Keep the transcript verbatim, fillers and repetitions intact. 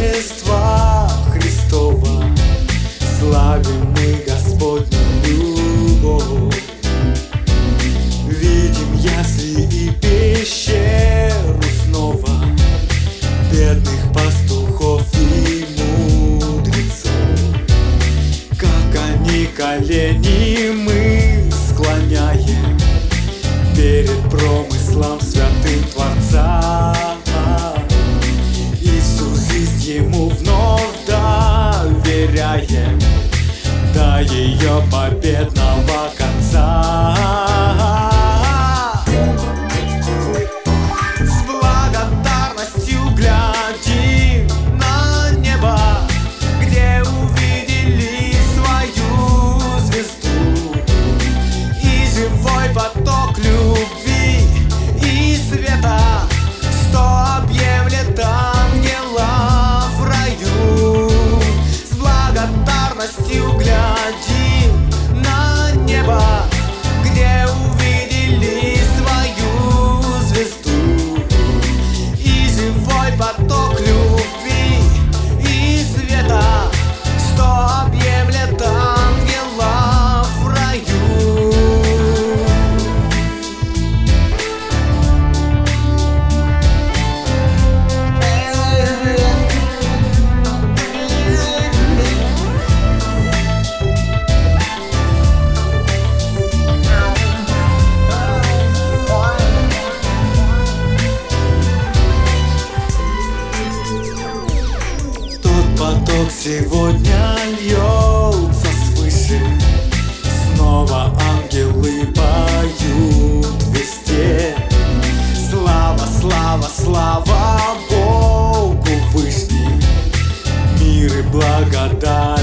Рождества Христова славим мы Господню любовь. Видим ясли и пещеру снова, бедных пастухов и мудрецов. Как они колени мы склоняем перед промыслом святым Творца. И всю жизнь Ему вновь доверяем до ее победного конца. С благодарностью глядим на небо, где увидели свою звезду, и живой поток любви и света, что объемлет ангела в раю. С благодарностью глядим на небо, где увидели свою звезду, и живой поток любви и света, что объемлет ангела в раю. Поток сегодня льется свыше, снова ангелы поют везде. Слава, слава, слава Богу Вышний, мир и благодать